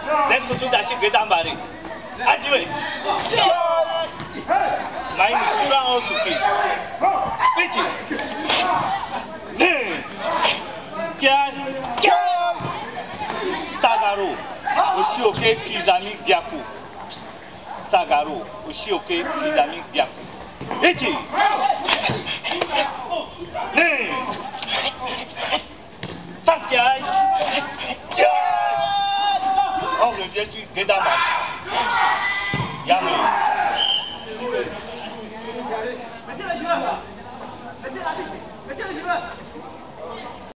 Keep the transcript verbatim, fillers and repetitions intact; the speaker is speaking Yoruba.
咱古出大是给打马的，阿几位，买你就让我出去，别急，嗯，加加，三加路，我是 OK， 几十米加库，三加路，我是 OK， 几十米加库，别急，嗯，上加。 Oh, je suis Gédama. Yami.